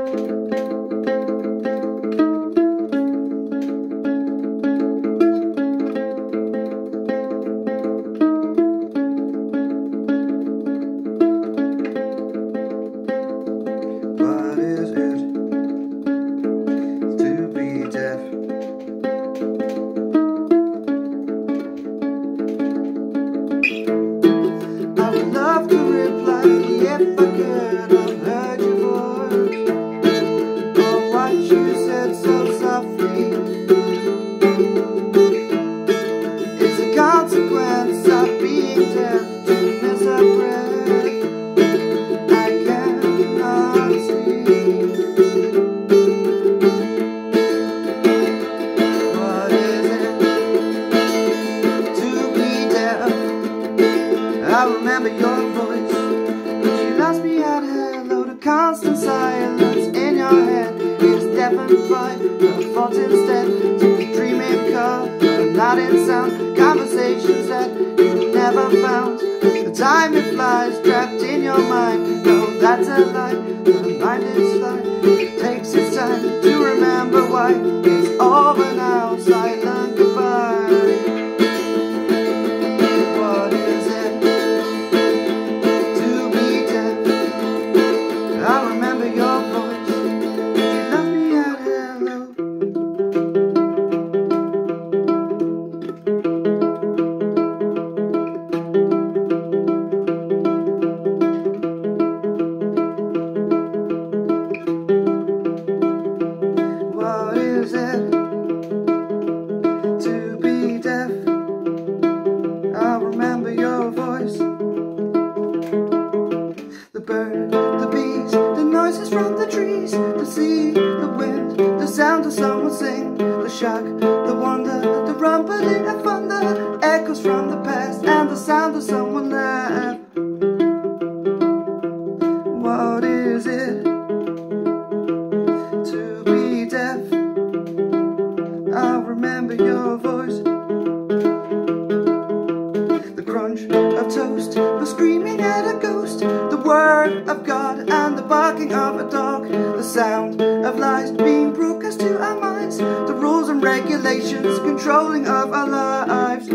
What is it to be deaf? I would love to reply if I could have heard your voice, or what you said so softly. It's a consequence of being deaf to miss a breath. I cannot see. What is it to be deaf? I remember your voice, but you lost me at hello. The constant silence in your head is deafened by the fault instead. To be dreaming color, not in sound. Conversations that you never found. The time it flies, trapped in your mind. No, that's a lie, the mind is fine. It takes its time to remember why. It's over now, silent goodbye. What is it to be deaf? I remember your voice, you left me at hello. What is it to be deaf? I remember your voice. The bird, the bees, the noises from the trees, the sea, the wind, the sound of someone sing, the shock, the wonder, the rumbling of thunder, echoes from the past, and the sound of someone laugh. What is it to be deaf? I remember your voice. The crunch of toast, the screaming at a ghost, the word of God and the barking of a dog, the sound of lies being broadcast to our minds, the rules and regulations controlling of our lives.